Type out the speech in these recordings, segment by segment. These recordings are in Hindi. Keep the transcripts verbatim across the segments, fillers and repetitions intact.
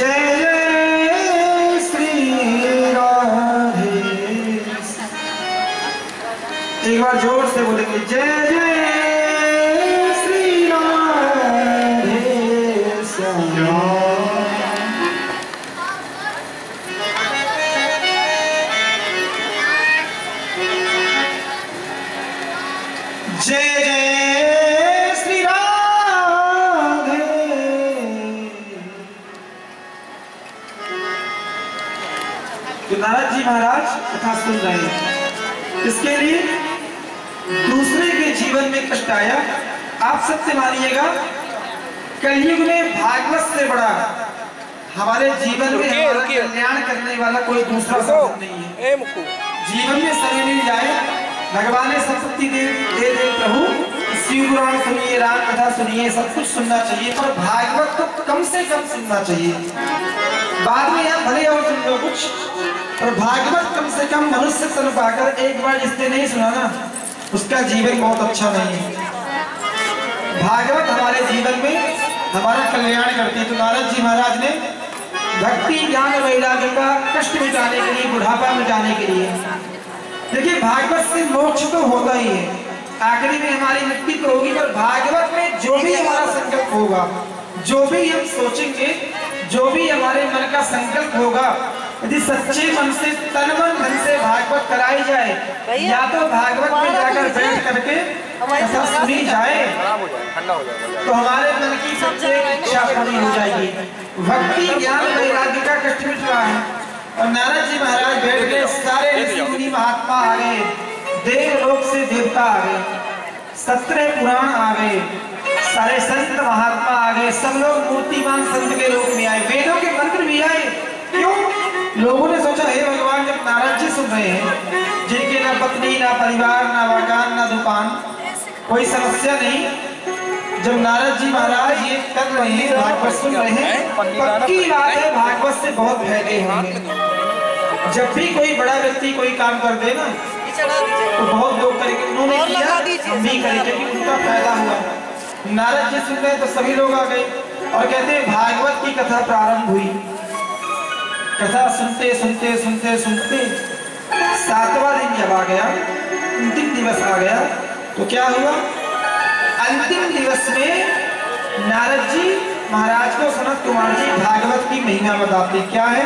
जय जय श्री राधे। एक बार जोर से बोलेंगे जय जय श्री राधे श्याम। जय जय श्री राधे। तो नारद जी महाराज कथा सुन रहे हैं, इसके लिए दूसरे के जीवन में कष्ट आया। आप सत्य मानिएगा, कलयुग में भागवत से बड़ा हमारे जीवन में हमारा कल्याण करने वाला कोई दूसरा साधन नहीं है। जीवन में समय मिल जाए, भगवान ने संपत्ति दे दे दे प्रभु, शिव पुराण सुनिए, राम कथा सुनिए, सब कुछ सुनना चाहिए, पर भागवत तो कम से कम सुनना चाहिए। बाद में आप भले और सुन लो कुछ, पर भागवत कम से कम मनुष्य तन पाकर एक बार जिसने नहीं सुना ना, उसका जीवन बहुत अच्छा नहीं है। भागवत हमारे जीवन में हमारा कल्याण करती है। तो नारद जी महाराज ने भक्ति ज्ञान वैराग्य का कष्ट मिटाने के लिए, बुढ़ापा मिटाने के लिए, देखिए भागवत से मोक्ष तो होता ही है, आखिरी में हमारी मुक्ति तो होगी, पर भागवत में जो भी हमारा संकल्प होगा, जो भी हम सोचेंगे, जो भी हमारे मन का संकल्प होगा, यदि सच्चे मन से तन मन धन से भागवत कराई जाए, या तो भागवत में जाकर बैठ करके ऐसा सुनी जाए, तो हमारे मन की प्रत्येक इच्छा पूरी हो जाएगी। भक्ति ज्ञान वैराग्य का कष्ट मिट रहा है। और नारद जी महाराज बैठ गए, सारे ऋषि मुनि महात्मा आ गए, देवलोक से देवता आ गए, सत्रह पुराण आ गए, सारे संत महात्मा आ गए, सब लोग मूर्तिमान संत के रूप में आए, वेदों के मंत्र भी आए। क्यों? लोगों ने सोचा हे भगवान, जब नारद जी सुन रहे हैं, जिनके ना पत्नी ना परिवार ना मकान ना दुकान, कोई समस्या नहीं, जब नारद जी महाराज ये कर रहे हैं, भागवत सुन रहे हैं, पक्की बात है भागवत से बहुत फायदे होंगे। जब भी कोई बड़ा व्यक्ति कोई काम कर दे ना, तो बहुत लोग करेंगे, उन्होंने किया हम भी करेंगे, क्योंकि उनका फायदा हुआ। नारद जी सुन रहे तो सभी लोग आ गए और कहते हैं भागवत की कथा प्रारंभ हुई। कथा सुनते सुनते सुनते सुनते सातवां दिन जब आ गया, अंतिम दिवस आ गया, तो क्या हुआ? अंतिम दिवस में नारद जी महाराज को सनत कुमार जी भागवत की महिमा बताते। क्या है?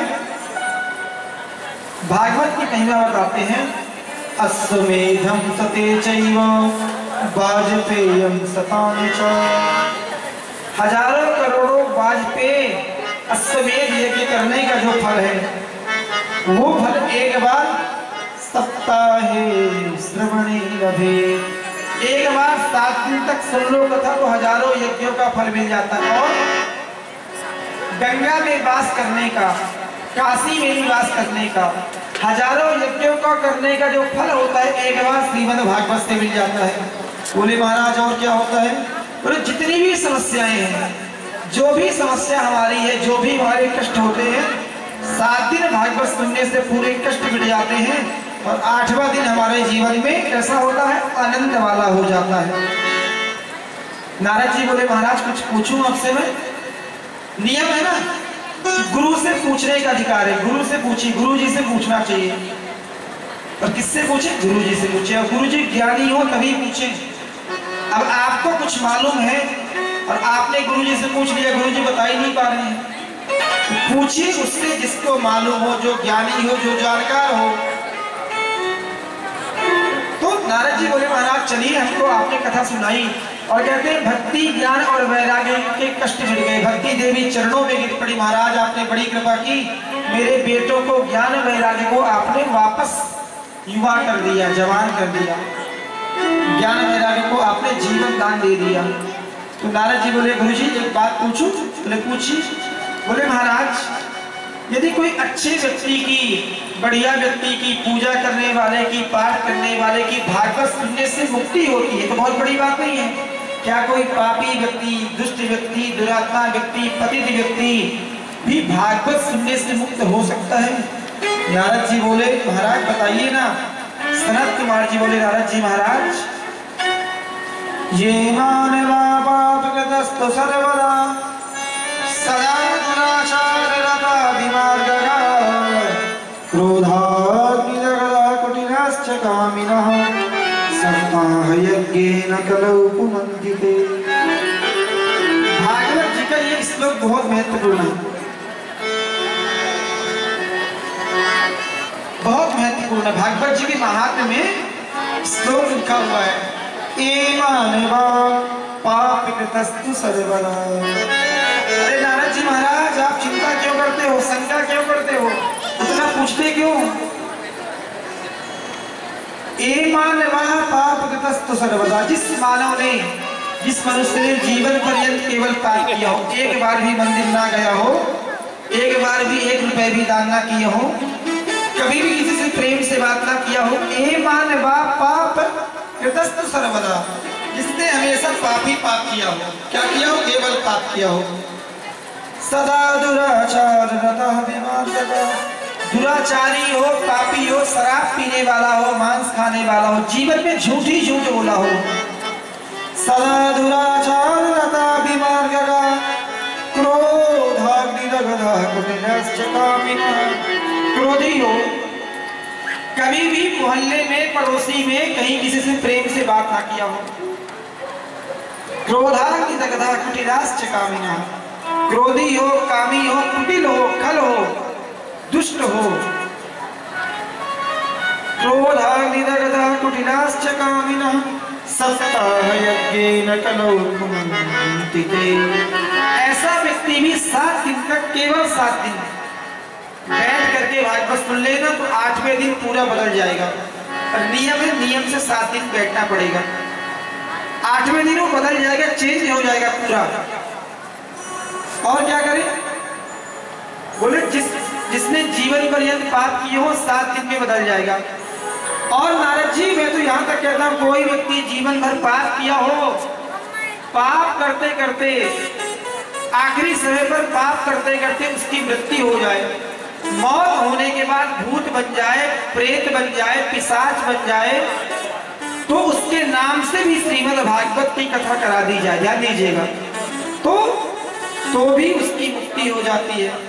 भागवत की महिमा बताते हैं। अश्वमेधम सते चैव वाजपेयम शतानि च। हजारों करोड़ों वाजपेय अश्वमेध यज्ञ करने का जो फल है, वो फल एक बार सप्ताहे श्रवणे लभे, एक बार सात दिन तक सुन लो कथा तो हजारों यज्ञों का फल मिल जाता है। और गंगा में वास करने का, काशी में भी वास करने का, हजारों यज्ञों का करने का जो फल होता है, एक बार श्रीमद् भागवत से मिल जाता है। बोले महाराज और क्या होता है? बोले जितनी भी समस्याएं हैं, जो भी समस्या हमारी है, जो भी हमारे कष्ट होते हैं, सात दिन भागवत सुनने से पूरे कष्ट मिट जाते हैं, और आठवां दिन हमारे जीवन में कैसा होता है? आनंद वाला हो जाता है। नारद जी बोले महाराज कुछ पूछूं आपसे मैं? नियम है ना, गुरु से पूछने का अधिकार है, गुरु से पूछिए, गुरु जी से पूछना चाहिए। और किससे पूछे? गुरु जी से पूछे। और गुरु जी ज्ञानी हो तभी पूछे। अब आपको कुछ मालूम है और आपने गुरु जी से पूछ लिया, गुरु जी बता ही नहीं पा रहे हैं, तो पूछिए उससे जिसको मालूम हो, जो ज्ञानी हो, जो जानकार हो। तो नारद जी बोले महाराज चलिए, हमको आपने कथा सुनाई, और कहते हैं भक्ति ज्ञान और वैराग्य के कष्ट मिट गए। भक्ति देवी चरणों में गिर पड़ी, महाराज आपने बड़ी कृपा की, मेरे बेटों को ज्ञान वैराग्य को आपने वापस युवा कर दिया, जवान कर दिया, ज्ञान वैराग्य को आपने जीवन दान दे दिया। तो नारद जी बोले गुरु जी एक बात पूछूं? बोले पूछिए। बोले महाराज यदि कोई अच्छे व्यक्ति की, बढ़िया व्यक्ति की, पूजा करने वाले की, पाठ करने वाले की भागवत सुनने से मुक्ति होती है तो बहुत बड़ी बात नहीं है। क्या कोई पापी व्यक्ति, दुष्ट व्यक्ति, दुरात्मा व्यक्ति, पतित व्यक्ति भी भागवत सुनने से मुक्त हो सकता है? नारद जी बोले महाराज बताइए ना। सनत कुमार जी बोले नारद जी महाराज ये मानवा पापकृतस्तु सर्वदा सदा दुराचार सत्ताः यज्ञेन कलौ पुनन्दिते। भागवत जी का ये श्लोक बहुत महत्वपूर्ण है, बहुत महत्वपूर्ण है। भागवत जी के महात्म्य में श्लोक लिखा हुआ है, एमानवा पापकृतस्तु सर्वदा। अरे नारद जी महाराज, आप चिंता क्यों करते हो, शंका क्यों करते हो, इतना पूछते क्यों? एमानवा पापकृतस्तु सर्वदा। जिस मानव ने, जिस मनुष्य ने जीवन पर्यंत केवल पाप किया हो, एक बार भी मंदिर ना गया हो, एक बार भी एक रुपए भी दान ना किए हो, कभी भी किसी से प्रेम से बात ना किया हो, एमानवा पाप कृतस्तु सर्वदा, जिसने हमेशा पाप ही पाप किया हो। क्या किया हो? केवल पाप किया हो। सदा दुराचार रतः विमार्गतः, दुराचारी हो, पापी हो, शराब पीने वाला हो, मांस खाने वाला हो, जीवन में झूठी झूठ बोला हो। सदा दुराचार रतः विमार्गतः, क्रोधाग्निदग्धः कुटिलश्च कामिनः, क्रोधी हो, कभी भी मोहल्ले में, पड़ोसी में कहीं किसी से प्रेम से बात ना किया हो। क्रोधाग्निदग्धः कुटिलश्च कामिनः, क्रोधी हो, कामी हो, कुटिल हो, खल हो, दुष्ट हो। क्रोधाग्निदग्धः कुटिलश्च कामिनः, सत्ताः यज्ञेन कलौ पुनन्दिते। ऐसा व्यक्ति भी सात दिन तक, केवल सात दिन बैठ करके भागवत सुन लेना तो आठवें दिन पूरा बदल जाएगा। और नियम है, नियम से सात दिन बैठना पड़ेगा। आठवें दिन वो बदल जाएगा, चेंज हो जाएगा पूरा। और क्या करें? बोले जिस जिसने जीवन पर्यंत पाप किए हो, सात दिन में बदल जाएगा। और नारद जी, मैं तो यहाँ तक कहता हूँ, कोई व्यक्ति जीवन भर पाप किया हो, पाप करते करते आखिरी समय पर पाप करते करते उसकी मृत्यु हो जाए, मौत होने के बाद भूत बन जाए, प्रेत बन जाए, पिशाच बन जाए, तो उसके नाम से भी श्रीमद् भागवत की कथा करा दी जाए, ध्यान दीजिएगा, तो तो भी उसकी मुक्ति हो जाती है।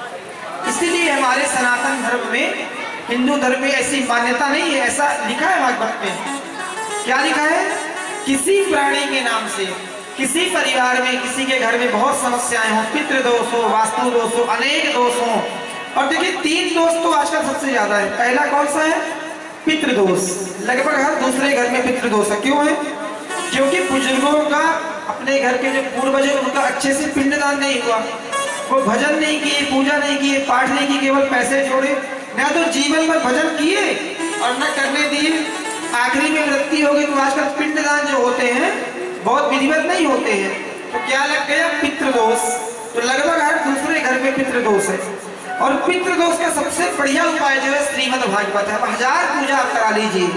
इसीलिए हमारे सनातन धर्म में, हिंदू धर्म में ऐसी मान्यता नहीं है। ऐसा लिखा है भागवत में, क्या लिखा है? किसी प्राणी के नाम से, किसी परिवार में, किसी के घर में बहुत समस्याएं हो, पितृदोष हो, वास्तु दोष हो, अनेक दोष हो। और देखिए, तीन दोष तो आजकल सबसे ज्यादा है। पहला कौन सा है? पितृदोष। लगभग हर दूसरे घर में पितृदोष है। क्यों है? क्योंकि बुजुर्गों का, अपने घर के जो पूर्वज, उनका अच्छे से पिंडदान नहीं हुआ, वो भजन नहीं किए, पूजा नहीं किए, पाठ नहीं किए, केवल पैसे जोड़े, न तो जीवन भर भजन किए और न करने दिए, आखिरी में मृत्यु हो गई। तो आजकल पिंडदान जो होते हैं बहुत विधिवत नहीं होते हैं, तो क्या लग गया? पितृदोष। तो लगभग हर दूसरे घर में पितृदोष है। और पितृदोष का सबसे बढ़िया उपाय जो है श्रीमद् भागवत है। हजार पूजा आप करा लीजिए,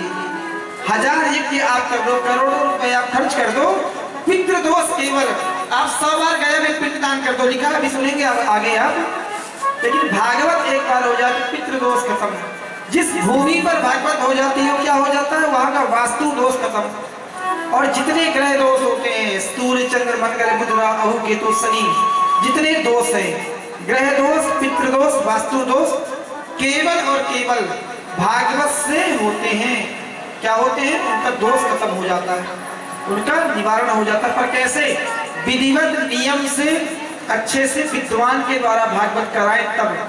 हजार यज्ञ आप कर दो, करोड़ों रुपए आप खर्च कर दो, पितृदोष केवल आप सौ बार गया में पिंडदान कर दो। लिखा अभी सुनेंगे आप आगे आप। लेकिन भागवत एक बार हो जाती, पितृदोष खत्म। जिस भूमि पर भागवत हो जाती है, क्या हो जाता है? वहां का वास्तु दोष खत्म। और जितने ग्रह दोष होते हैं, सूर्य, चंद्र, मंगल, बुध, राहु, केतु, शनि, जितने दोष हैं, ग्रह दोष, पितृदोष, वास्तु दोष, केवल और केवल भागवत से होते हैं। क्या होते हैं? उनका दोष खत्म हो जाता है, उनका निवारण हो जाता है। पर कैसे? विधिवत नियम से, अच्छे से विद्वान के द्वारा भागवत कराए,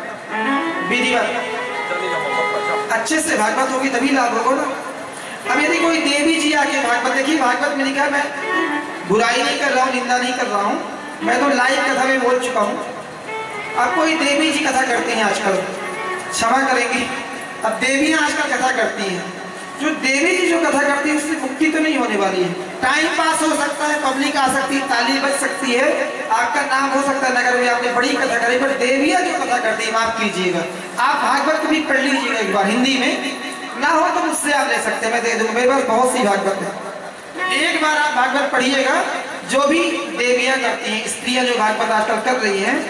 तब विधिवत अच्छे से भागवत होगी तभी लाभ होगा ना। अब यदि कोई देवी जी आके भागवत, देखिए भागवत में लिखा है, मैं बुराई नहीं कर रहा हूँ, निंदा नहीं कर रहा हूँ, मैं तो लाइव कथा में बोल चुका हूँ। अब कोई देवी जी कथा करती हैं आजकल, क्षमा करेंगी, अब देवियां आजकल कथा करती हैं। जो देवी जी जो कथा करती है उससे मुक्ति तो नहीं होने वाली है। टाइम पास हो सकता है, पब्लिक आ सकती है, ताली बज सकती है, आपका नाम हो सकता है नगर में, आपने बड़ी कथा करी। पर देवियां जो कथा करती है, माफ कीजिएगा, आप भागवत भी पढ़ लीजिएगा एक बार हिंदी में, ना हो तो मुझसे आप ले सकते हैं, मैं दे दूंगा, मेरे पास बहुत सी भागवत है। एक बार आप भागवत पढ़िएगा। जो भी देवियां करती हैं, स्त्रियां जो भागवत आजकल कर रही हैं,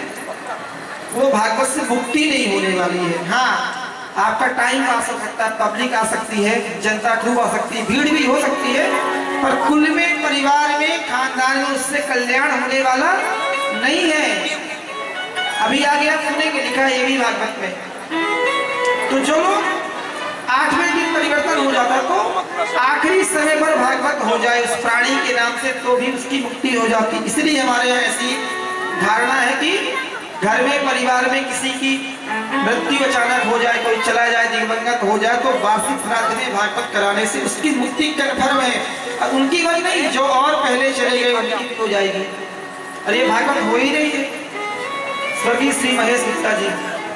वो भागवत से मुक्ति नहीं होने वाली है। हाँ, आपका टाइम आ सकता है, पब्लिक आ सकती है, जनता खूब आ सकती है, भीड़ भी हो सकती है, पर कुल में, परिवार में, खानदान में उससे कल्याण होने वाला नहीं है। अभी आगे आप सुनेंगे, लिखा है ये भी भागवत में। तो जो लोग आठवें दिन परिवर्तन हो जाता है, तो आखिरी समय पर भागवत हो जाए उस प्राणी के नाम से तो भी उसकी मुक्ति हो जाती। इसलिए हमारे यहाँ ऐसी धारणा है कि घर में परिवार में किसी की मृत्यु अचानक हो जाए, कोई चला जाए, दिवंगत हो जाए, तो वार्षिक श्राद्ध में भागवत कराने से उसकी मुक्ति कन्फर्म है। और उनकी बात नहीं, जो और पहले चले गए उनकी भी हो जाएगी। अरे ये भागवत हो ही नहीं है। स्वर्गीय श्री महेश गुप्ता जी,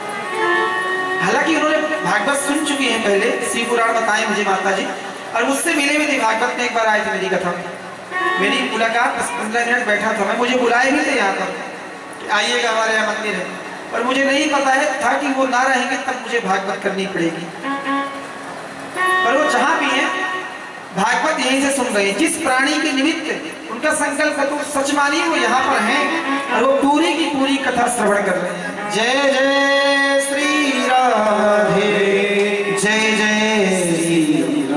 हालांकि उन्होंने भागवत सुन चुकी हैं पहले, शिव पुराण बताए मुझे माता जी, और मुझसे मिले भी थे भागवत में। एक बार आए थे मेरी कथा, मेरी मुलाकात पंद्रह मिनट बैठा था मैं, मुझे बुलाए भी थे यहाँ पर, आइएगा हमारे यहाँ मंदिर है, पर मुझे नहीं पता है था कि वो ना रहेंगे तब मुझे भागवत करनी पड़ेगी। पर वो जहाँ भी है भागवत यहीं से सुन रहे हैं। जिस प्राणी के निमित्त उनका संकल्प है तो सच मानिए वो यहाँ पर हैं और वो पूरी की पूरी कथा श्रवण कर रहे हैं। जय जय श्री राधे, जय जय श्री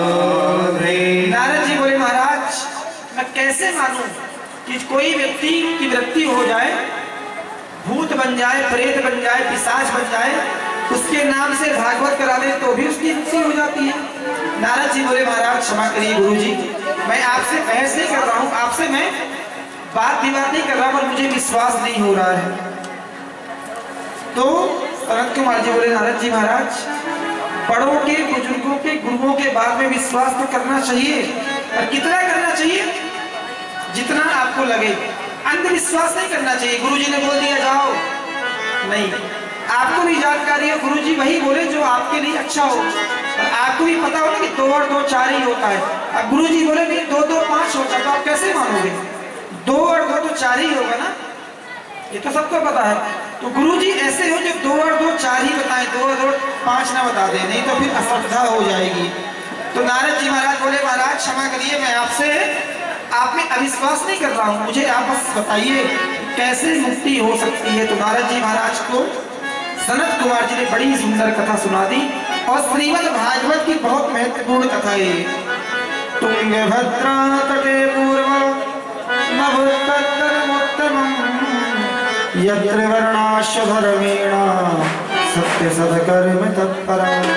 राधे। नारद जी बोले महाराज मैं कैसे मानूं कि कोई व्यक्ति की मृत्यु हो जाए, भूत बन जाए, प्रेत बन जाए, पिशाच बन जाए, उसके नाम से भागवत करा दे तो भी उसकी मुक्ति हो जाती है। नारद जी बोले महाराज क्षमा करिए गुरुजी, मैं आपसे बहस नहीं कर रहा हूँ, आपसे मैं बात विवाद नहीं कर रहा, पर मुझे विश्वास नहीं हो रहा है। तो अनंत कुमार जी बोले नारद जी महाराज बड़ों के, बुजुर्गों के, गुरुओं के बाद में विश्वास तो करना चाहिए, और कितना करना चाहिए? जितना आपको लगे। अंधविश्वास नहीं करना चाहिए। गुरुजी ने बोल दिया जाओ, नहीं, आपको भी जानकारी है गुरुजी वही बोले जो आपके लिए अच्छा हो, और आपको भी पता होगा कि दो और दो चार ही होता है। अब गुरुजी बोले नहीं दो दो पांच होता, तो आप कैसे मानोगे? दो और दो तो चार ही होगा ना, ये तो सबको पता है। तो गुरुजी ऐसे हो जो दो और दो चार ही बताएं, दो और दो पांच ना बता दें, नहीं तो फिर असुविधा हो जाएगी। तो नारद जी महाराज बोले महाराज क्षमा करिए, मैं आपसे आप में अविश्वास नहीं कर रहा हूं, मुझे आप बस बताइए कैसे मुक्ति हो सकती है। तो नारद जी महाराज को सनत कुमार जी ने बड़ी सुंदर कथा सुना दी, और श्रीमद् भागवत की बहुत महत्वपूर्ण कथा है। तुंगभद्रा तटे पूर्वं नभोत्तरमुत्तमं यत्र वर्णाश्वधर्मेण सत्य सदकर्म तत्परम्।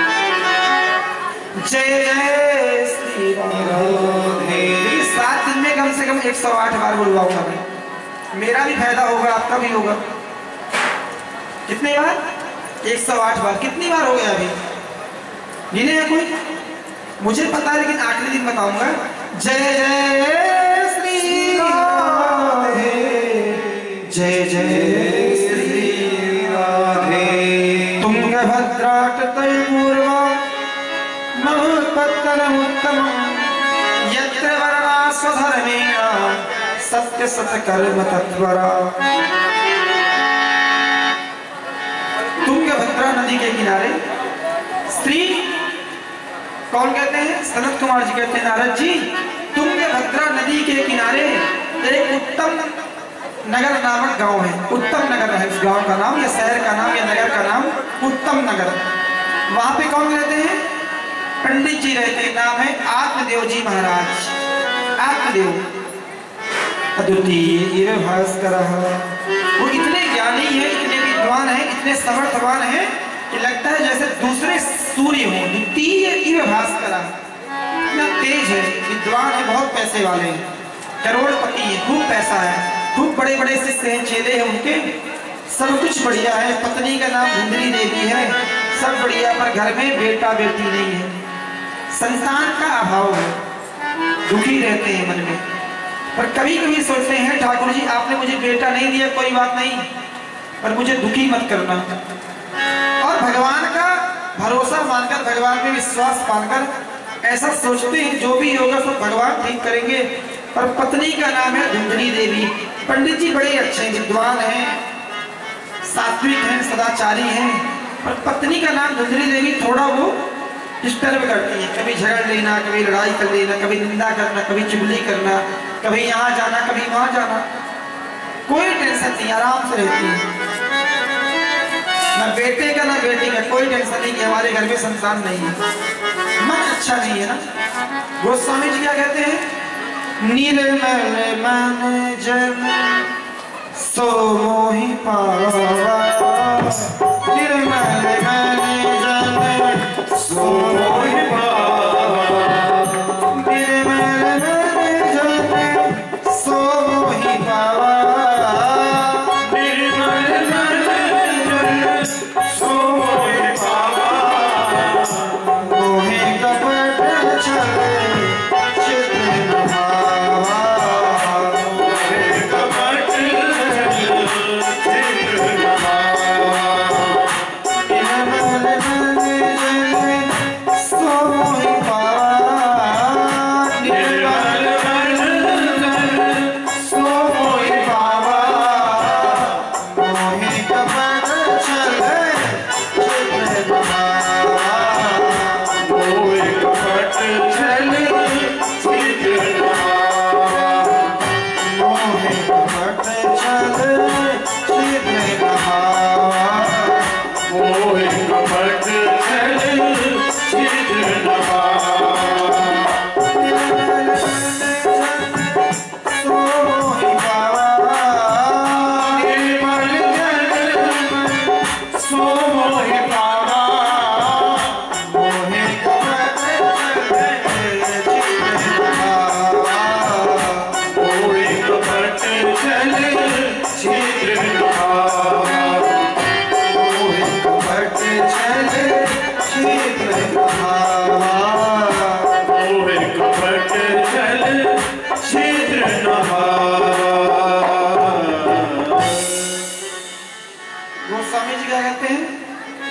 जय जय श्री राधे। सात दिन में कम से कम एक सौ आठ बार बुलवाऊंगा मैं, मेरा भी फायदा होगा, आपका भी होगा। कितने बार? एक सौ आठ बार। कितनी बार हो गया अभी? गिने हैं कोई? मुझे पता है लेकिन आखिरी दिन बताऊंगा। जय जय श्री राधे, जय जय श्री राधे। तुंगभद्रा तटे पूर्वं नभोत्तरमुत्तमं यत्र वर्णाश्वधर्मेण सत्य सत्कर्म तत्परा। तुंगभद्रा नदी के किनारे स्त्री कौन कहते हैं? सनत कुमार जी कहते हैं नारद जी तुंगभद्रा नदी के किनारे एक उत्तम नगर नामक गांव है। उत्तम नगर है उस गांव का नाम, या शहर का नाम, या नगर का नाम उत्तम नगर। वहां पे कौन रहते हैं? पंडित जी रहते हैं। नाम है आत्मदेव जी महाराज। आत्मदेव अद्वितीय भास्करः। वो इतने ज्ञानी है, इतने विद्वान है, इतने समर्थवान है कि लगता है जैसे दूसरे सूर्य हो। द्वितीय इव भास्करः, इतना तेज है, विद्वान है, बहुत पैसे वाले हैं, करोड़पति है, खूब पैसा है, खूब बड़े बड़े शिष्य हैं, चेले हैं उनके, सब कुछ बढ़िया है। पत्नी का नाम धुंधली देवी है, सब बढ़िया, पर घर में बेटा बेटी नहीं है, संतान का अभाव है, दुखी रहते हैं मन में। पर कभी कभी सोचते हैं ठाकुर जी आपने मुझे बेटा नहीं दिया, कोई बात नहीं, पर मुझे दुखी मत करना। और भगवान का भरोसा मानकर, भगवान में विश्वास मानकर ऐसा सोचते हैं जो भी होगा सब भगवान ठीक करेंगे। पर पत्नी का नाम है धुंधली देवी। पंडित जी बड़े अच्छे हैं, विद्वान हैं, सात्विक हैं, सदाचारी हैं, पर पत्नी का नाम धुंधली देवी थोड़ा वो डिस्टर्ब करती है। कभी झगड़ लेना, कभी लड़ाई कर लेना, कभी निंदा करना, कभी चुगली करना, कभी यहाँ जाना, कभी वहां जाना, कोई टेंशन नहीं, आराम से रहती है। ना बेटे का ना बेटी का कोई टेंशन नहीं कि हमारे घर में संतान नहीं है, मन अच्छा नहीं है ना। गोस्वामी जी क्या कहते हैं? निर्मल मन जन सो मोहि पावा, निर्मल मन जन सो मोहि पावा,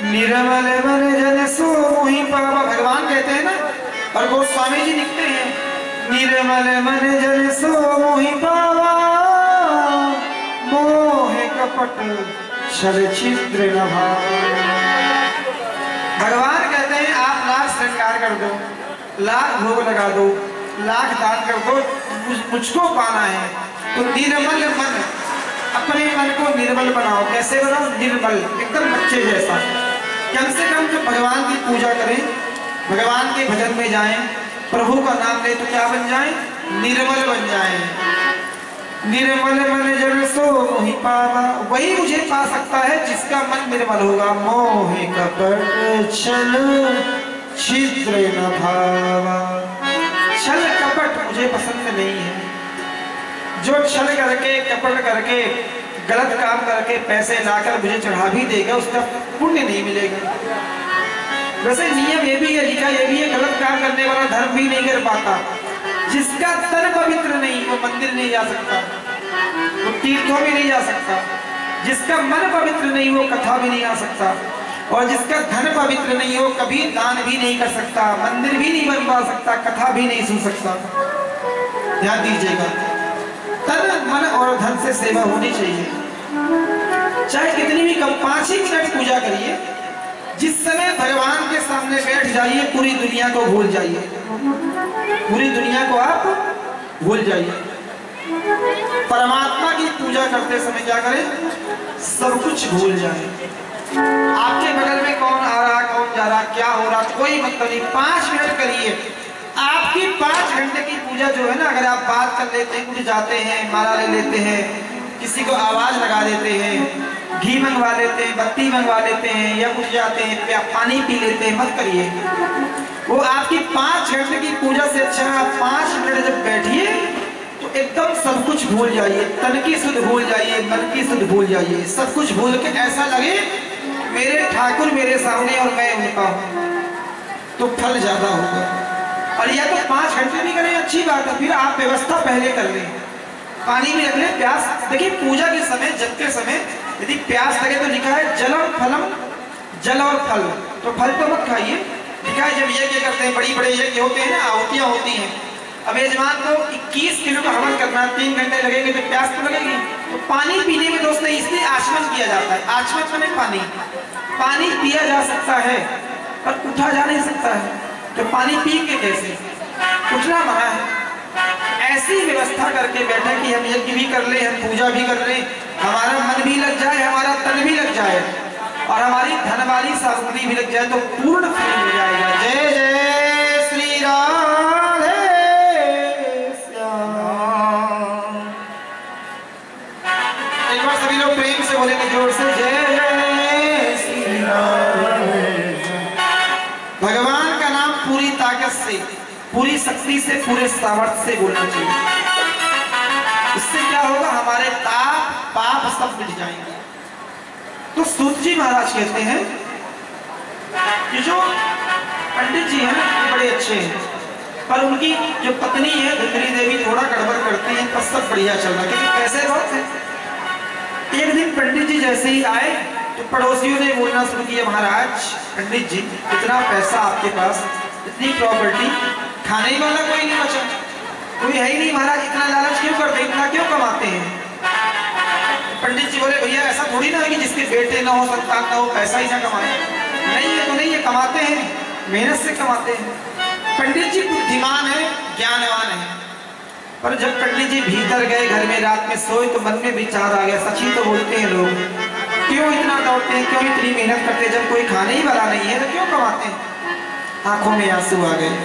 निर्मल मन जन सो मोहि पावा, भगवान कहते हैं ना, और गोस्वामी जी लिखते हैं निर्मल मन जन सो मोहि पावा, मोह कपट छल छिद्र न भावा। भगवान कहते हैं आप लाख श्रृंगार कर दो, लाख भोग लगा दो, लाख दान कर दो, मुझको पाना है तो निर्मल मन, अपने मन को निर्मल बनाओ। कैसे बनाओ? निर्मल, एकदम बच्चे जैसा। कम से कम जो भगवान की पूजा करें, भगवान के भजन में जाएं, प्रभु का नाम ले तो क्या बन जाए? निर्मल बन जाए। निर्मल मन जन सो मोहि पावा, वही मुझे पा सकता है जिसका मन निर्मल होगा। मोह कपट छल छिद्र न भावा, छल कपट मुझे पसंद नहीं है। जो छल करके कपट करके गलत काम करके पैसे लाकर मुझे चढ़ा भी देगा उसका पुण्य नहीं मिलेगा। वैसे नियम ये भी है, लिखा ये भी है, गलत काम करने वाला धर्म भी नहीं कर पाता। जिसका तन पवित्र नहीं वो मंदिर नहीं जा सकता, वो तीर्थों में नहीं जा सकता। जिसका मन पवित्र नहीं वो कथा भी नहीं आ सकता, और जिसका धन पवित्र नहीं हो कभी दान भी नहीं कर सकता, मंदिर भी नहीं बनवा सकता, कथा भी नहीं सुन सकता। ध्यान दीजिएगा, तन मन और धन से सेवा होनी चाहिए। चाहे कितनी भी कम, पांच ही मिनट पूजा करिए। जिस समय भगवान के सामने बैठ जाइए पूरी दुनिया को भूल जाइए, पूरी दुनिया को आप भूल जाइए। परमात्मा की पूजा करते समय क्या करें? सब कुछ भूल जाए। आपके बगल में कौन आ रहा, कौन जा रहा, क्या हो रहा, कोई मतलब नहीं। पांच मिनट करिए। आपकी पांच घंटे की पूजा जो है ना, अगर आप बात कर लेते हैं, उठ जाते हैं, माला ले लेते हैं, किसी को आवाज लगा देते हैं, घी मंगवा लेते हैं, बत्ती मंगवा लेते हैं, या उठ जाते हैं, या पानी पी लेते हैं, मत करिए। वो आपकी पांच घंटे की पूजा से अच्छा आप पांच मिनट जब बैठिए तो एकदम सब कुछ भूल जाइए। तन की सुध भूल जाइए, मन की सुध भूल जाइए, सब कुछ भूल के ऐसा लगे मेरे ठाकुर मेरे सामने और मैं उनका हूं, तो फल ज्यादा होगा। और या तो पांच घंटे भी करें अच्छी बात है, फिर आप व्यवस्था पहले कर लें, पानी भी रख लें, प्यास। देखिए पूजा के समय, जब के समय यदि प्यास लगे तो लिखा है जलम फलम, जल और फल, तो फल तो मत खाइए। लिखा है जब यज्ञ करते हैं, बड़ी बड़े यज्ञ होते हैं ना, आहुतियां होती हैं, अब यजमान को इक्कीस किलो का हवन करना, तीन घंटे लगेंगे तो प्यास तो लगेगी। तो पानी पीने में दोस्त नहीं, इसलिए आचमन किया जाता है। आचमन में पानी पानी पिया जा सकता है पर उठा जा नहीं सकता है, तो पानी पी के कैसे? उठना मना है। ऐसी व्यवस्था करके बैठे कि हम यज्ञ भी कर ले, हम पूजा भी कर ले, हमारा मन भी लग जाए, हमारा तन भी लग जाए, और हमारी धन वाली सामग्री भी लग जाए, तो पूर्ण फल मिल जाएगा। जय जय श्री राधे श्याम। एक बार सभी लोग प्रेम से बोलेंगे जोर से, जय जय श्री राधे। भगवान का नाम पूरी ताकत से, पूरी शक्ति से, पूरे सामर्थ्य से बोलना चाहिए। इससे क्या होगा? हमारे ताप पाप सब मिट जाएंगे। तो सूत जी महाराज कहते हैं कि जो पंडित जी हैं वो बड़े अच्छे हैं, पर उनकी जो पत्नी है धुंधली देवी थोड़ा गड़बड़ करती है, पर सब बढ़िया चल रहा, क्योंकि पैसे बहुत है। एक दिन पंडित जी जैसे ही आए तो पड़ोसियों ने बोलना शुरू किया, महाराज पंडित जी इतना पैसा आपके पास, इतनी प्रॉपर्टी, खाने वाला कोई नहीं बचा, कोई है ही नहीं महाराज, इतना लालच क्यों करते, इतना क्यों कमाते हैं? पंडित जी बोले भैया ऐसा थोड़ी ना है कि जिसके बेटे ना हो, संतान ना हो, पैसा ही ना कमाए। नहीं है तो नहीं, ये कमाते हैं, मेहनत से कमाते हैं। पंडित जी बुद्धिमान है, ज्ञानवान है, पर जब पंडित जी भीतर गए घर में, रात में सोए तो मन में विचार आ गया, सच ही तो बोलते हैं लोग, क्यों इतना दौड़ते हैं, क्यों इतनी मेहनत करते हैं, जब कोई खाने ही वाला नहीं है तो क्यों कमाते हैं? आंखों में आंसू आ गए।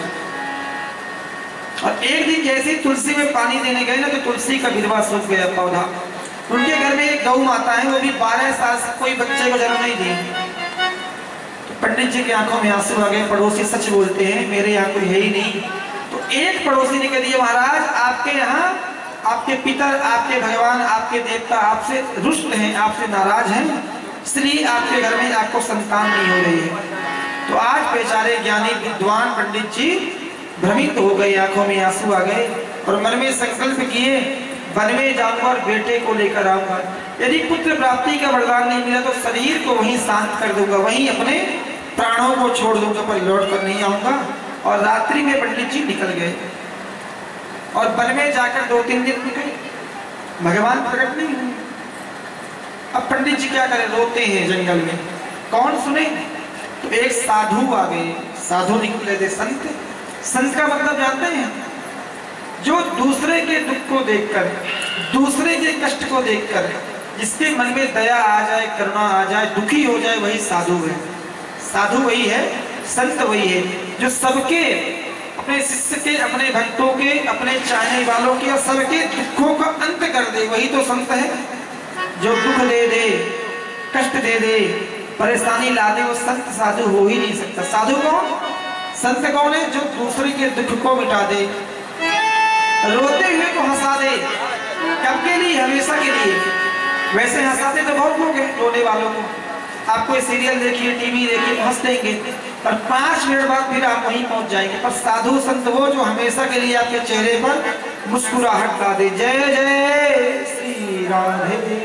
और एक दिन जैसे तुलसी में पानी देने गए ना, तो तुलसी का गिरवा सूख गया पौधा। उनके घर में एक गौ माता है, वो भी बारह साल से कोई बच्चे को जन्म नहीं दी। तो पंडित जी की आंखों में आंसू आ गए। पड़ोसी सच बोलते हैं, मेरे यहाँ कोई है ही नहीं। तो एक पड़ोसी ने कह दिया, महाराज आपके यहाँ आपके पितर, आपके भगवान, आपके देवता आपसे रुष्ट हैं, आपसे नाराज हैं, इसलिए आपके घर में आपको संतान नहीं हो रही है। तो आज बेचारे ज्ञानी विद्वान पंडित जी भ्रमित हो गए, आंखों में आंसू आ गए, और मन में संकल्प किए वन में जाऊंगा और बेटे को लेकर आऊंगा। यदि पुत्र प्राप्ति का वरदान नहीं मिला तो शरीर को वहीं शांत कर दूंगा, वहीं अपने प्राणों को छोड़ दूंगा, पर लौट कर नहीं आऊंगा। और रात्रि में पंडित जी निकल गए और वन में जाकर दो तीन दिन निकले, भगवान प्रकट नहीं हुए। अब पंडित जी क्या करें, रोते हैं जंगल में, कौन सुने? तो एक साधु आ गए, साधु निकले थे संत। संत का मतलब जानते हैं? जो दूसरे के दुख को देखकर, दूसरे के कष्ट को देखकर जिसके मन में दया आ जाए, करुणा आ जाए, दुखी हो जाए, वही साधु है। साधु वही है, संत वही है जो सबके, अपने शिष्य के, अपने भक्तों के, अपने चाहने वालों के और सबके दुखों का अंत कर दे, वही तो संत है। जो दुख दे दे, कष्ट दे दे, परेशानी ला दे, वो संत साधु हो ही नहीं सकता। साधु कौन? संत कौन है? जो दूसरे के दुख को मिटा दे, रोते हुए को हंसा दे। कब के लिए? हमेशा के लिए। वैसे हंसाते तो बहुत लोग हैं रोने वालों को, आप कोई सीरियल देखिए, टीवी देखिए, हंस देंगे, पर पांच मिनट बाद फिर आप वहीं पहुंच जाएंगे। पर साधु संत वो जो हमेशा के लिए आपके चेहरे पर मुस्कुराहट ला दे। जय जय श्री राधे।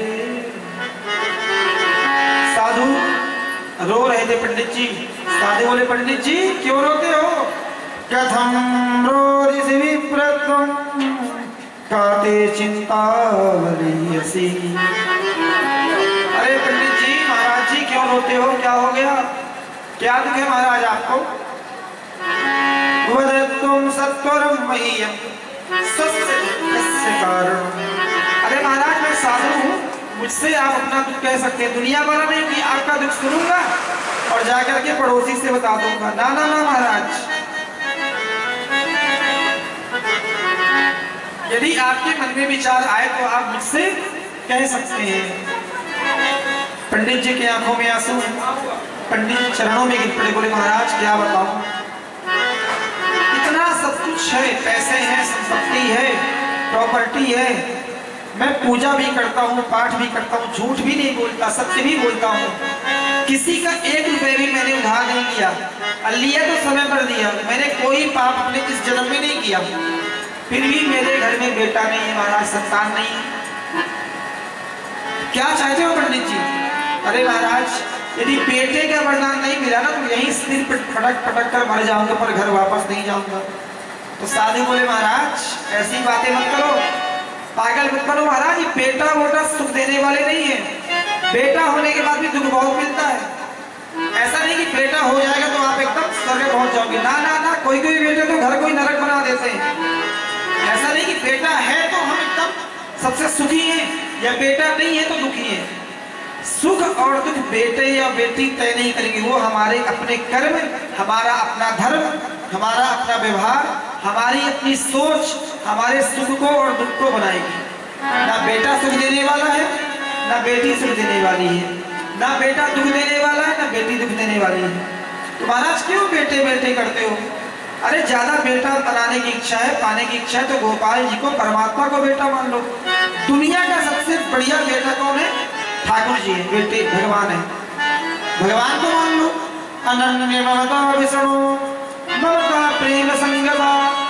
साधु रो रहे थे पंडित जी। साधु बोले, पंडित जी क्यों रोते हो? कथम रोदिसि विप्रत्वं काते चिंतावलीयसि। अरे पंडित जी, महाराज जी क्यों रोते हो? क्या हो गया? क्या दुख है महाराज आपको? वदत्वं सत्वरं मह्यं स्वस्य दुःखस्य कारणम्। अरे महाराज मैं साधु हूँ, मुझसे आप अपना दुख कह सकते हैं, दुनिया वाला नहीं कि आपका दुख सुनूंगा और जाकर के पड़ोसी से बता दूंगा। ना ना ना महाराज, यदि आपके मन में विचार आए तो आप मुझसे कह सकते हैं। पंडित जी की आंखों में आंसू, पंडित चरणों में गिर पड़े, बोले महाराज क्या बताऊं, इतना सब कुछ है, पैसे हैं, संपत्ति है, प्रॉपर्टी है, मैं पूजा भी करता हूँ, पाठ भी करता हूँ, झूठ भी नहीं बोलता, सत्य भी बोलता हूँ, किसी का एक रुपए भी मैंने उधार नहीं किया, लिया तो समय पर दिया, मैंने कोई पाप अपने इस जन्म में नहीं किया, फिर भी मेरे घर में बेटा नहीं है महाराज, संतान नहीं। क्या चाहते हो पंडित जी? अरे महाराज यदि बेटे का वरदान नहीं मिला ना तो यहीं सिर पर फटक फटक कर मर जाऊंगा, पर घर वापस नहीं जाऊंगा। तो साधु बोले महाराज ऐसी बातें मत करो, पागल मत बनो महाराज, ये बेटा वोटा सुख देने वाले नहीं है, बेटा होने के बाद भी दुख बहुत मिलता है। ऐसा नहीं कि बेटा हो जाएगा तो आप एकदम स्वर्ग पहुंच जाओगे, ना ना ना, कोई कोई बेटे तो घर को ही नरक बना देते हैं। ऐसा नहीं कि बेटा है तो हम एकदम सबसे सुखी हैं, या बेटा नहीं है तो दुखी है। सुख और दुख बेटे या बेटी तय नहीं करेंगे, वो हमारे अपने कर्म, हमारा अपना धर्म, हमारा अपना व्यवहार, हमारी अपनी सोच हमारे सुख को और दुख को बनाएगी। ना बेटा सुख देने वाला है, ना बेटी सुख देने वाली है, ना बेटा दुख देने वाला है, ना बेटी दुख देने वाली है। तो महाराज क्यों बेटे बेटे करते हो? अरे ज्यादा बेटा बनाने की इच्छा है, पाने की इच्छा है तो गोपाल जी को, परमात्मा को बेटा मान लो। दुनिया का सबसे बढ़िया बेटा कौन है? ठाकुर जी है, बेटे भगवान है, भगवान को मान लो। अनन्य ममता विष्णु ममता प्रेम संगता,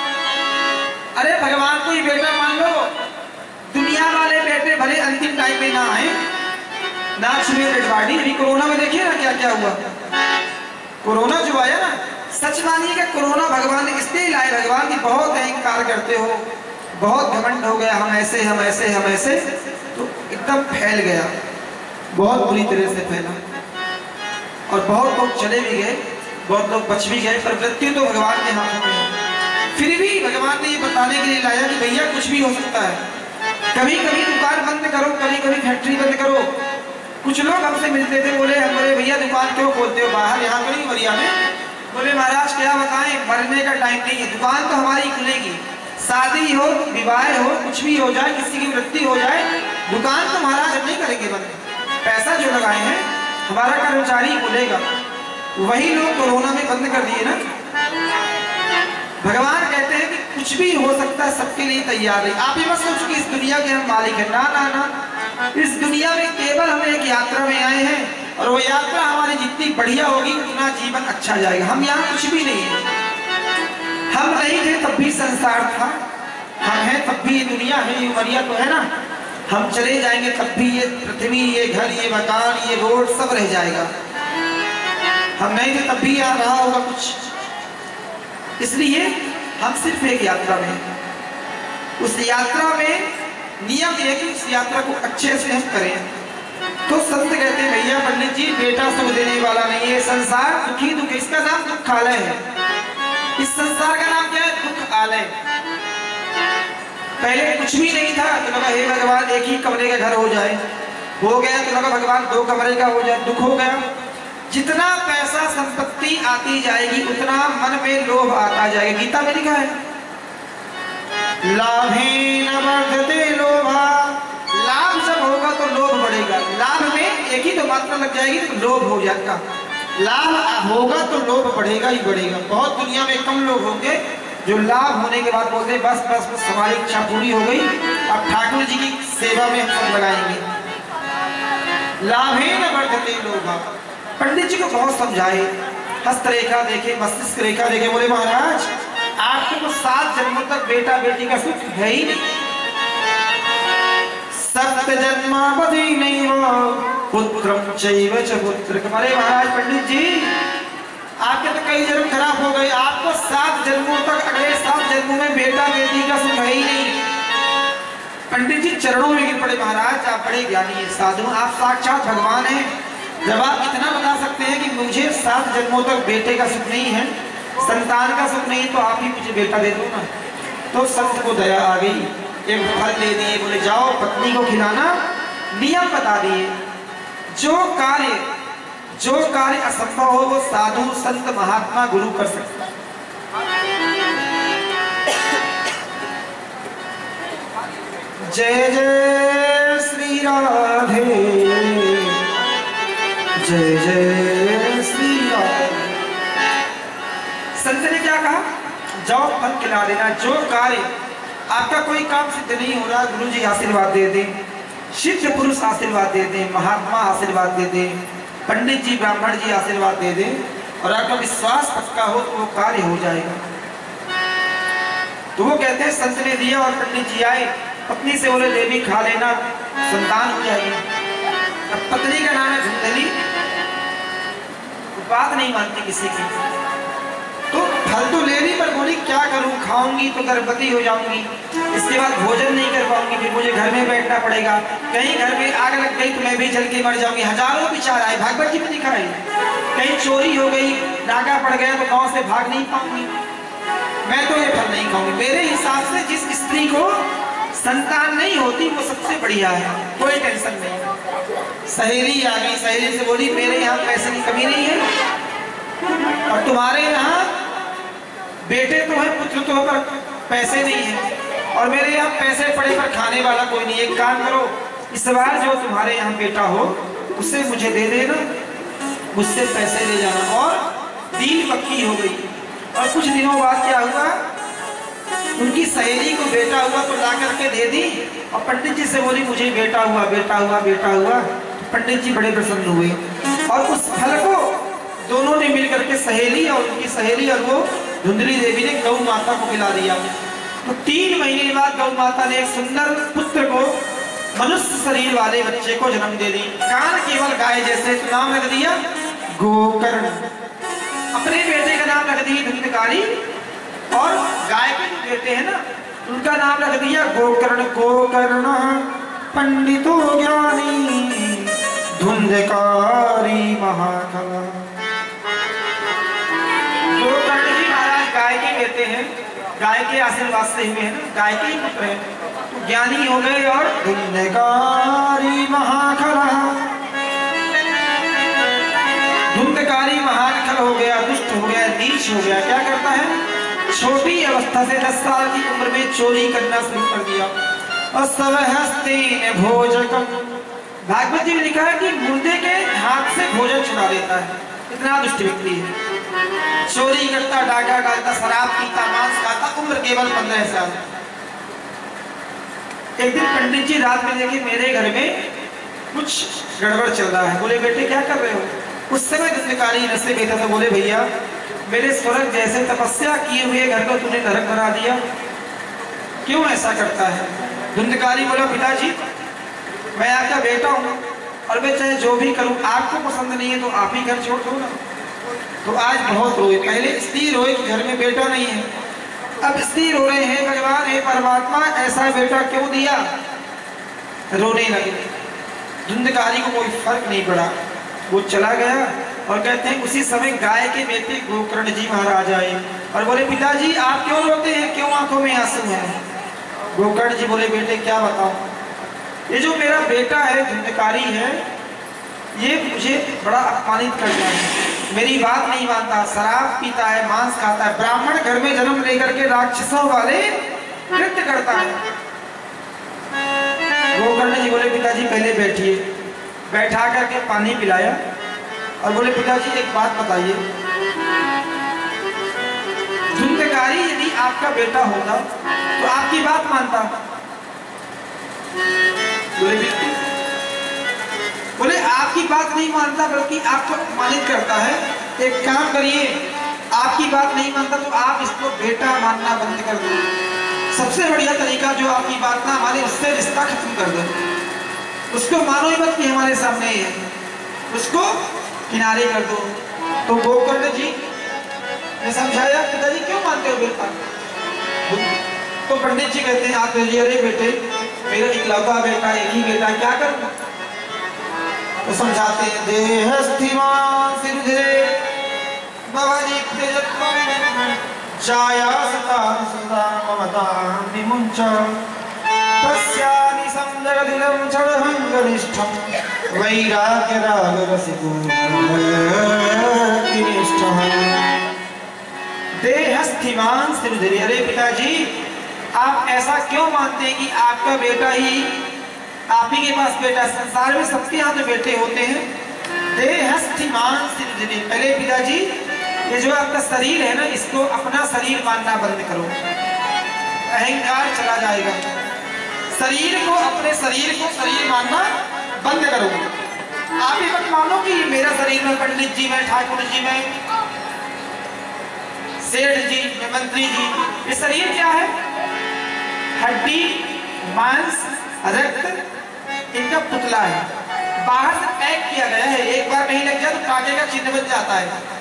अरे भगवान को ही बेटा मान लो। दुनिया वाले बेटे भले अंतिम टाइम में ना आए, ना छुए बेटवाड़ी। अभी कोरोना में देखिए ना क्या क्या हुआ, कोरोना जो आया ना, सच मानिएगा कोरोना भगवान ने इसलिए लाए, भगवान की बहुत अहंकार करते हो, बहुत घमंड हो गया, हम ऐसे हम ऐसे हम ऐसे, तो एकदम फैल गया, बहुत बुरी तरह से फैला और बहुत लोग चले भी गए, बहुत लोग बच भी गए, पर मृत्यु तो भगवान के हाथों में है। फिर भी भगवान ने ये बताने के लिए लाया कि भैया कुछ भी हो सकता है, कभी कभी दुकान बंद करो, कभी कभी फैक्ट्री बंद करो। कुछ लोग हमसे मिलते थे, बोले हम बोले भैया दुकान क्यों खोलते हो बाहर, यहाँ तो नहीं मरिया में? बोले महाराज क्या बताएं, मरने का टाइम नहीं है, दुकान तो हमारी खुलेगी, शादी हो, विवाह हो, कुछ भी हो जाए, किसी की मृत्यु हो जाए, दुकान तो महाराज हम नहीं करेंगे बंद, पैसा जो लगाए हैं हमारा कर्मचारी खुलेगा। वही लोग कोरोना में बंद कर दिए ना। भगवान कहते हैं कि कुछ भी हो सकता है, सबके लिए तैयार है। आप ये मत सोचो कि इस दुनिया के हम मालिक हैं, ना ना ना, इस दुनिया में केवल हम एक यात्रा में आए हैं और वो यात्रा हमारी जितनी बढ़िया होगी उतना जीवन अच्छा जाएगा। हम यहाँ कुछ भी नहीं है, हम नहीं थे तब भी संसार था, हम हैं तब भी ये दुनिया है, ये उमरिया तो है ना, हम चले जाएंगे तब भी ये पृथ्वी, ये घर, ये मकान, ये रोड सब रह जाएगा। हम नहीं थे तब भी यहाँ रहा होगा कुछ। इसलिए हम सिर्फ एक यात्रा में, उस यात्रा में नियम है कि उस यात्रा को अच्छे से हम करें। तो संत कहते हैं भैया पंडित जी, बेटा सुख देने वाला नहीं है, संसार दुखी दुख, इसका नाम दुखालय है। इस संसार का नाम क्या है? दुख आलय। पहले कुछ भी नहीं था तो लगा हे भगवान एक ही कमरे का घर हो जाए, हो गया तो लगा भगवान दो कमरे का हो जाए, दुख हो गया। जितना पैसा संपत्ति आती जाएगी उतना मन में लोभ आता जाएगा। गीता में लिखा है लाभेन वर्धते लोभा, लाभ जब होगा तो लोभ बढ़ेगा। लाभ में एक ही तो मात्रा लग जाएगी तो लोभ हो जाएगा, लाभ होगा तो लोभ बढ़ेगा ही बढ़ेगा। बहुत दुनिया में कम लोग होंगे जो लाभ होने के बाद बोलते बस बस बस हमारी इच्छा पूरी हो गई, अब ठाकुर जी की सेवा में हम सब लगाएंगे। लाभेन वर्धते लोभा। पंडित जी को बहुत समझाए, हस्तरेखा देखे, मस्तिष्क रेखा देखे, बोले महाराज आपको तो सात जन्मों तक बेटा बेटी का सुख है ही नहीं, सप्त जन्मावधि नहीं हो पुत्रम चैव च पुत्रक। अरे महाराज पंडित जी आपके तो कई जन्म खराब हो गए, आपको सात जन्मों तक, अगले सात जन्मों में बेटा बेटी का सुख है ही नहीं। पंडित जी चरणों में गिर पड़े, महाराज आप बड़े ज्ञानी है, साधु, आप साक्षात भगवान हैं। जब आप इतना बता सकते हैं कि मुझे सात जन्मों तक बेटे का सुख नहीं है, संतान का सुख नहीं, तो आप ही मुझे बेटा दे दो ना। तो संत को दया आ गई, एक फल दे दिए, बोले जाओ पत्नी को खिलाना। नियम बता दिए, जो कार्य जो कार्य असंभव हो वो साधु संत महात्मा गुरु कर सकता है। जय जय श्री राधे, जय जय श्री राधे। संत ने क्या कहा? जाओ फल खिला देना। जो कार्य आपका कोई काम सिद्ध नहीं हो रहा, गुरु जी आशीर्वाद दे दें, सिद्ध पुरुष आशीर्वाद दे दें, महात्मा आशीर्वाद दे दें, पंडित जी ब्राह्मण जी आशीर्वाद दे दें, और आपका विश्वास पक्का हो तो वो कार्य हो जाएगा। तो वो कहते हैं संत ने दिया और पंडित जी आए, पत्नी से बोले देवी खा लेना, संतान हो जाएगी। अब पत्नी का नाम है धुंधली, बात नहीं मानती किसी की, तो फल तो ले ली पर बोली क्या करूं, खाऊंगी तो गर्भवती हो जाऊंगी, इसके बाद भोजन नहीं कर पाऊंगी, फिर मुझे घर में बैठना पड़ेगा, कहीं घर में आग लग गई तो मैं भी जल के मर जाऊंगी। हजारों विचार आए, भागवत जी में लिखा है, कहीं चोरी हो गई, डाका पड़ गया तो गांव से भाग नहीं पाऊंगी, मैं तो ये फल नहीं खाऊंगी। मेरे हिसाब से जिस स्त्री को संतान नहीं होती वो सबसे बढ़िया है, कोई टेंशन नहीं। सहेली आ गई, सहेली से बोली मेरे यहाँ पैसे की कमी नहीं है और तुम्हारे यहाँ बेटे तो है, पुत्र तो है, पर पैसे नहीं है, और मेरे यहाँ पैसे पड़े पर खाने वाला कोई नहीं। एक काम करो, इस बार जो तुम्हारे यहाँ बेटा हो उसे मुझे दे देना, मुझसे पैसे ले जाना। और डील पक्की हो गई। और कुछ दिनों बाद क्या हुआ, उनकी सहेली को बेटा हुआ तो ला करके दे दी, और पंडित जी से बोली मुझे बेटा हुआ, बेटा हुआ, बेटा हुआ। पंडित जी बड़े प्रसन्न हुए और उस फल को दोनों ने मिलकर के, सहेली और उनकी सहेली और वो धुंधली देवी ने गौ माता को खिला दिया। तो तीन महीने बाद गौ माता ने एक सुंदर पुत्र को, मनुष्य शरीर वाले बच्चे को जन्म दे दी। कान केवल गाय जैसे, तो नाम रख दिया गोकर्ण। अपने बेटे का नाम रख दिया धुंधकारी, और गाय के जो बेटे हैं ना उनका नाम रख दिया गोकर्ण। गोकर्ण पंडितो ज्ञानी धुंधकारी महाखला। गोकर्ण जी महाराज गाय के बेटे हैं, गाय के आशीर्वाद से हुए हैं, गाय के ही पुत्र हैं, तो ज्ञानी हो गए और धुंधकारी महाखला। धुंधकारी महाखल हो गया, दुष्ट हो गया, नीच हो गया। क्या करता है, छोटी अवस्था से दस साल की उम्र में चोरी करना शुरू कर दिया। और सब हस्ते भोजकम, भागवत जी में लिखा है कि मुर्दे के हाथ से भोजन छुड़ा देता है, इतना दुष्ट व्यक्ति है। चोरी करता, डाका डालता, शराब पीता, मांस खाता, उम्र केवल पंद्रह साल। एक दिन पंडित जी रात में देखे मेरे घर में कुछ गड़बड़ चल रहा है। बोले बेटे क्या कर रहे हो? उस समय धुंधकारी नशे में था, तो बोले भैया मेरे स्वर्ग जैसे तपस्या किए हुए घर को तूने नरक बना दिया। क्यों ऐसा करता है? धुंधकारी बोला, पिताजी मैं आपका बेटा हूँ और मैं चाहे जो भी करूँ, आपको पसंद नहीं है तो आप ही घर छोड़ दो ना। तो आज बहुत रोए, पहले स्थिर रोए कि घर में बेटा नहीं है, अब स्थिर हो रहे हैं, भगवान हे परमात्मा ऐसा बेटा क्यों दिया, रोने लगे। धुंधकारी को कोई फर्क नहीं पड़ा, वो चला गया और कहते हैं उसी समय गाय के बेटे गोकर्ण जी महाराज आए और बोले, पिताजी आप क्यों रोते हैं, क्यों आंखों में आंसू हैं? गोकर्ण जी बोले, बेटे क्या बताऊं, ये जो मेरा बेटा है धुंधकारी है, ये मुझे बड़ा अपमानित करता है, मेरी बात नहीं मानता, शराब पीता है, मांस खाता है, ब्राह्मण घर में जन्म लेकर के राक्षसों वाले नृत्य करता है। गोकर्ण जी बोले, पिताजी पहले बैठिए। बैठा करके पानी पिलाया और बोले, पिताजी एक बात बताइए, धुंधकारी यदि आपका बेटा होता तो आपकी बात मानता? बोले, बिल्कुल। बोले, आपकी बात नहीं मानता बल्कि आपको अपमानित करता है, एक काम करिए, आपकी बात नहीं मानता तो आप इसको बेटा मानना बंद कर दो। सबसे बढ़िया तरीका जो आपकी बात ना माने उससे रिश्ता खत्म कर दो, उसको मानो ही मत कि हमारे सामने है, उसको किनारे कर दो। तो गोकर्ण जी ने समझाया, पिताजी क्यों मानते हो बेटा? तो पंडित जी कहते हैं, आप जी अरे बेटे मेरा इकलौता बेटा, एक ही बेटा, क्या करूं? तो समझाते हैं, देहस्थिमान् सिरुधिरे भवनित्यजत्वं जाया सतां सतां ममतां विमुञ्च तस्यानि संजगदिदं क्षणभङ्गनिष्ठं वैराग्यरागरसिको भक्तिनिष्ठः। देहस्थिमान् सिरुधिरे, अरे पिताजी आप ऐसा क्यों मानते हैं कि आपका बेटा ही, आप ही के पास बेटा, संसार में सबके यहाँ तो बेटे होते हैं। देहस्थिमान् सिरुधिरे, पहले पिताजी ये जो आपका शरीर है ना, इसको अपना शरीर मानना बंद करो, अहंकार चला जाएगा। शरीर को, अपने शरीर को शरीर मानना बंद करो। आप ये मत मानो कि मेरा शरीर में पंडित जी में, ठाकुर जी में, सेठ जी में, मंत्री जी, ये शरीर क्या है? हड्डी, मांस, रक्त, इनका पुतला है, बाहर से पैक किया गया है, एक बार नहीं लग जाए तो कांटे का चिन्ह बन जाता है।